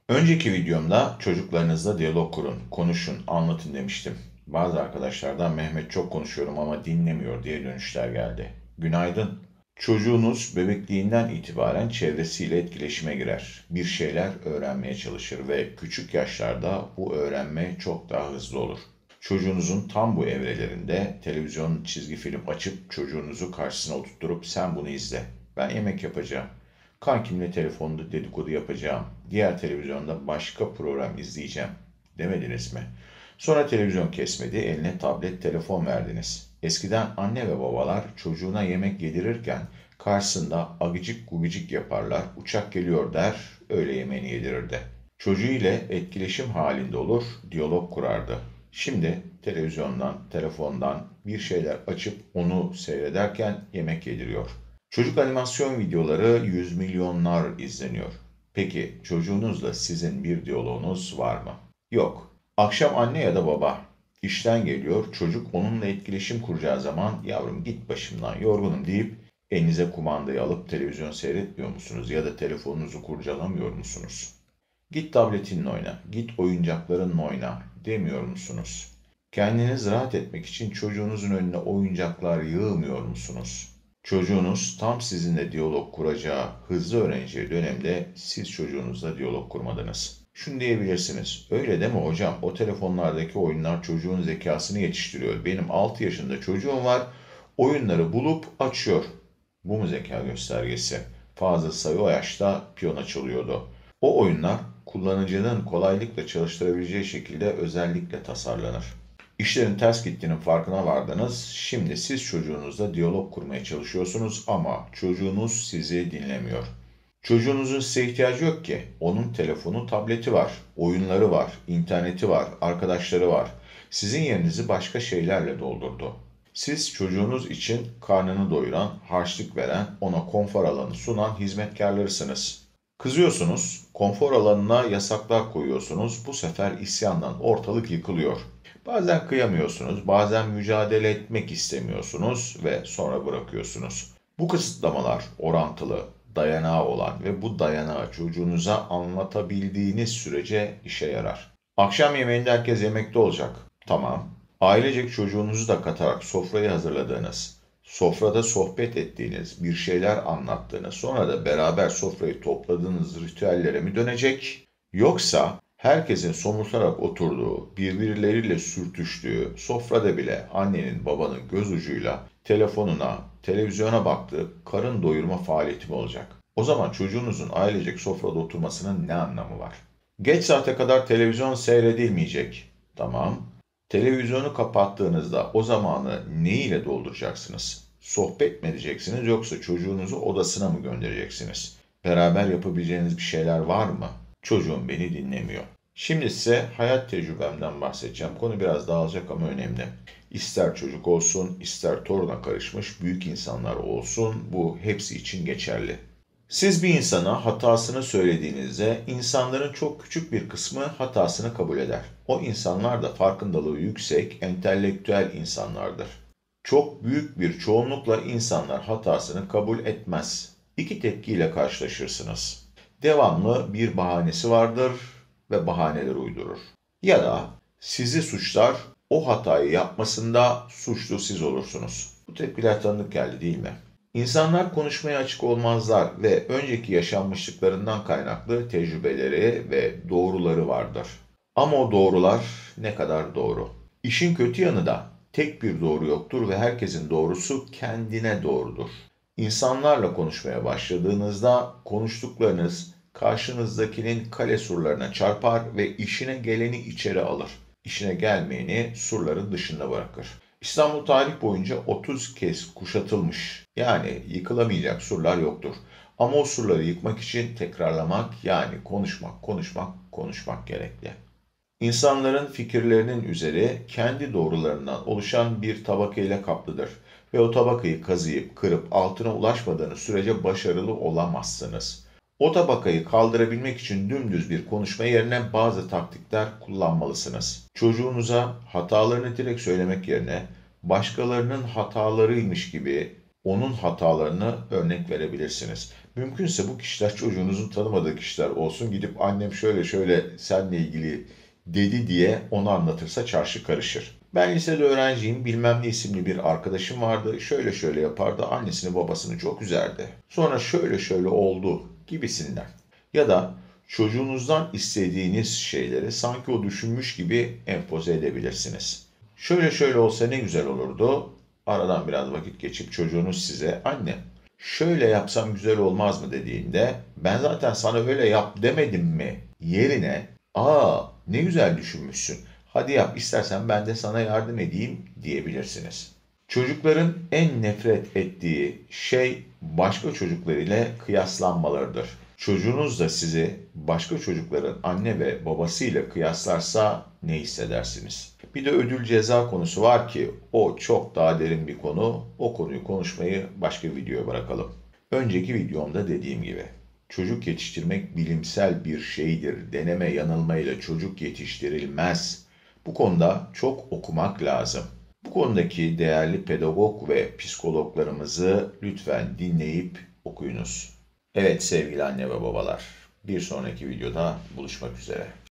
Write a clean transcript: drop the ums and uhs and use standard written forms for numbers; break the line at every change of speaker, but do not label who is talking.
Önceki videomda çocuklarınızla diyalog kurun, konuşun, anlatın demiştim. Bazı arkadaşlardan Mehmet çok konuşuyorum ama dinlemiyor diye dönüşler geldi. Günaydın. Çocuğunuz bebekliğinden itibaren çevresiyle etkileşime girer. Bir şeyler öğrenmeye çalışır ve küçük yaşlarda bu öğrenme çok daha hızlı olur. Çocuğunuzun tam bu evrelerinde televizyon çizgi film açıp çocuğunuzu karşısına oturtturup sen bunu izle. Ben yemek yapacağım. Kankimle telefonda dedikodu yapacağım. Diğer televizyonda başka program izleyeceğim demediniz mi? Sonra televizyon kesmedi, eline tablet, telefon verdiniz. Eskiden anne ve babalar çocuğuna yemek yedirirken karşısında agıcık gugıcık yaparlar, uçak geliyor der, öyle yemeğini yedirirdi. Çocuğu ile etkileşim halinde olur, diyalog kurardı. Şimdi televizyondan, telefondan bir şeyler açıp onu seyrederken yemek yediriyor. Çocuk animasyon videoları yüz milyonlar izleniyor. Peki çocuğunuzla sizin bir diyaloğunuz var mı? Yok. Akşam anne ya da baba işten geliyor, çocuk onunla etkileşim kuracağı zaman yavrum git başımdan yorgunum deyip elinize kumandayı alıp televizyon seyretmiyor musunuz ya da telefonunuzu kurcalamıyor musunuz? Git tabletinle oyna, git oyuncaklarınla oyna demiyor musunuz? Kendiniz rahat etmek için çocuğunuzun önüne oyuncaklar yığmıyor musunuz? Çocuğunuz tam sizinle diyalog kuracağı, hızlı öğreneceği dönemde siz çocuğunuzla diyalog kurmadınız. Şunu diyebilirsiniz, öyle deme hocam, o telefonlardaki oyunlar çocuğun zekasını yetiştiriyor. Benim 6 yaşında çocuğum var, oyunları bulup açıyor. Bu mu zeka göstergesi? Fazıl Say o yaşta piyano çalıyordu. O oyunlar kullanıcının kolaylıkla çalıştırabileceği şekilde özellikle tasarlanır. İşlerin ters gittiğinin farkına vardınız. Şimdi siz çocuğunuzla diyalog kurmaya çalışıyorsunuz ama çocuğunuz sizi dinlemiyor. Çocuğunuzun size ihtiyacı yok ki. Onun telefonu, tableti var, oyunları var, interneti var, arkadaşları var. Sizin yerinizi başka şeylerle doldurdu. Siz çocuğunuz için karnını doyuran, harçlık veren, ona konfor alanı sunan hizmetkarlarısınız. Kızıyorsunuz, konfor alanına yasaklar koyuyorsunuz. Bu sefer isyandan ortalık yıkılıyor. Bazen kıyamıyorsunuz, bazen mücadele etmek istemiyorsunuz ve sonra bırakıyorsunuz. Bu kısıtlamalar orantılı, dayanağı olan ve bu dayanağı çocuğunuza anlatabildiğiniz sürece işe yarar. Akşam yemeğinde herkes yemekte olacak. Tamam. Ailecek çocuğunuzu da katarak sofrayı hazırladığınız, sofrada sohbet ettiğiniz, bir şeyler anlattığınız, sonra da beraber sofrayı topladığınız ritüellere mi dönecek? Yoksa herkesin somurtarak oturduğu, birbirleriyle sürtüştüğü, sofrada bile annenin babanın göz ucuyla telefonuna, televizyona baktığı karın doyurma faaliyeti mi olacak? O zaman çocuğunuzun ailecek sofrada oturmasının ne anlamı var? Geç saate kadar televizyon seyredilmeyecek. Tamam. Televizyonu kapattığınızda o zamanı ne ile dolduracaksınız? Sohbet mi edeceksiniz yoksa çocuğunuzu odasına mı göndereceksiniz? Beraber yapabileceğiniz bir şeyler var mı? Çocuğum beni dinlemiyor. Şimdi size hayat tecrübemden bahsedeceğim. Konu biraz dağılacak ama önemli. İster çocuk olsun, ister toruna karışmış büyük insanlar olsun, bu hepsi için geçerli. Siz bir insana hatasını söylediğinizde insanların çok küçük bir kısmı hatasını kabul eder. O insanlar da farkındalığı yüksek, entelektüel insanlardır. Çok büyük bir çoğunlukla insanlar hatasını kabul etmez. İki tepkiyle karşılaşırsınız. Devamlı bir bahanesi vardır ve bahaneler uydurur. Ya da sizi suçlar, o hatayı yapmasında suçlu siz olursunuz. Bu tepkiler tanıdık geldi değil mi? İnsanlar konuşmaya açık olmazlar ve önceki yaşanmışlıklarından kaynaklı tecrübeleri ve doğruları vardır. Ama o doğrular ne kadar doğru? İşin kötü yanı da tek bir doğru yoktur ve herkesin doğrusu kendine doğrudur. İnsanlarla konuşmaya başladığınızda konuştuklarınız karşınızdakinin kale surlarına çarpar ve işine geleni içeri alır. İşine gelmeyeni surların dışında bırakır. İstanbul tarih boyunca 30 kez kuşatılmış. Yani yıkılamayacak surlar yoktur. Ama o surları yıkmak için tekrarlamak yani konuşmak gerekli. İnsanların fikirlerinin üzeri kendi doğrularından oluşan bir tabaka ile kaplıdır. Ve o tabakayı kazıyıp kırıp altına ulaşmadığınız sürece başarılı olamazsınız. O tabakayı kaldırabilmek için dümdüz bir konuşma yerine bazı taktikler kullanmalısınız. Çocuğunuza hatalarını direkt söylemek yerine başkalarının hatalarıymış gibi onun hatalarını örnek verebilirsiniz. Mümkünse bu kişiler çocuğunuzun tanımadığı kişiler olsun. Gidip annem şöyle şöyle seninle ilgili dedi diye onu anlatırsa çarşı karışır. Ben lisede öğrenciyim, bilmem ne isimli bir arkadaşım vardı. Şöyle şöyle yapardı, annesini babasını çok üzerdi. Sonra şöyle şöyle oldu gibisinden. Ya da çocuğunuzdan istediğiniz şeyleri sanki o düşünmüş gibi empoze edebilirsiniz. Şöyle şöyle olsa ne güzel olurdu. Aradan biraz vakit geçip çocuğunuz size anne şöyle yapsam güzel olmaz mı dediğinde ben zaten sana öyle yap demedim mi yerine aa ne güzel düşünmüşsün. Hadi yap istersen ben de sana yardım edeyim diyebilirsiniz. Çocukların en nefret ettiği şey başka çocuklar ile kıyaslanmalarıdır. Çocuğunuz da sizi başka çocukların anne ve babasıyla kıyaslarsa ne hissedersiniz? Bir de ödül ceza konusu var ki o çok daha derin bir konu. O konuyu konuşmayı başka bir videoya bırakalım. Önceki videomda dediğim gibi çocuk yetiştirmek bilimsel bir şeydir. Deneme yanılmayla çocuk yetiştirilmez. Bu konuda çok okumak lazım. Bu konudaki değerli pedagog ve psikologlarımızı lütfen dinleyip okuyunuz. Evet sevgili anne ve babalar, bir sonraki videoda buluşmak üzere.